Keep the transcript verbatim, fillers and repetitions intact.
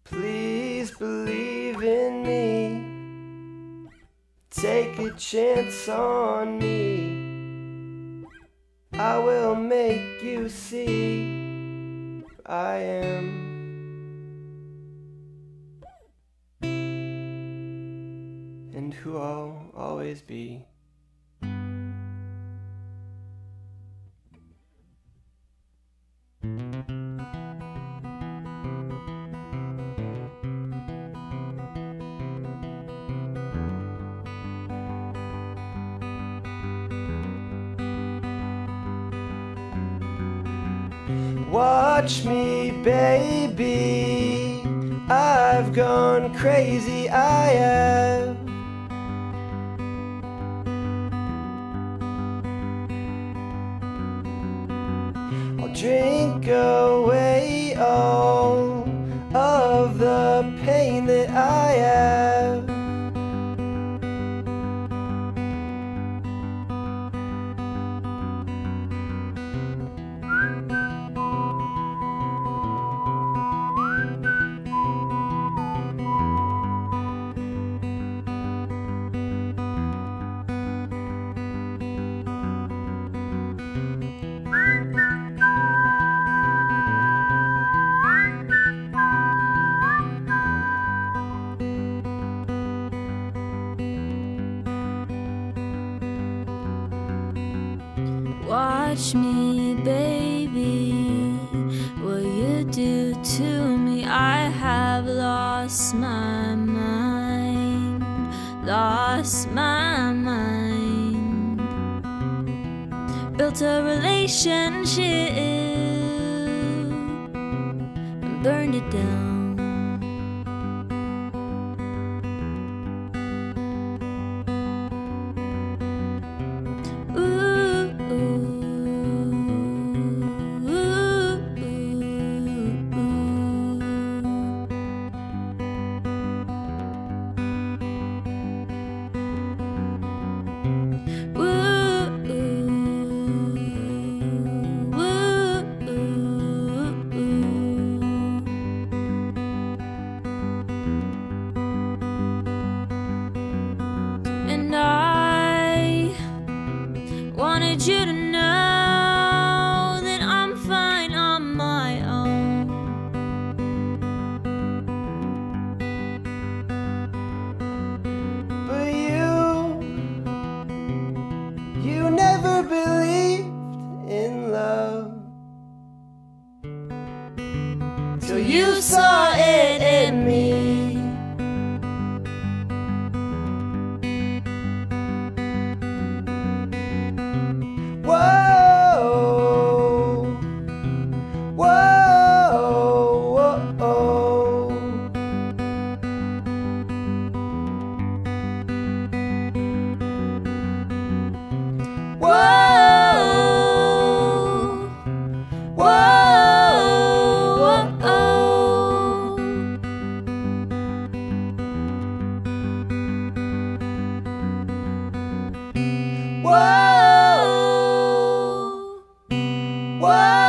Please believe in me. Take a chance on me. I will make you see I am. And who I'll always be. Watch me, baby, I've gone crazy, I have. I'll drink away all of the pain that I have. Watch me, baby, what you do to me. I have lost my mind, lost my mind. Built a relationship and burned it down. And I wanted you to know that I'm fine on my own. But you, you never believed in love till you saw it in me. Whoa, whoa, whoa. Whoa, whoa, whoa. Whoa.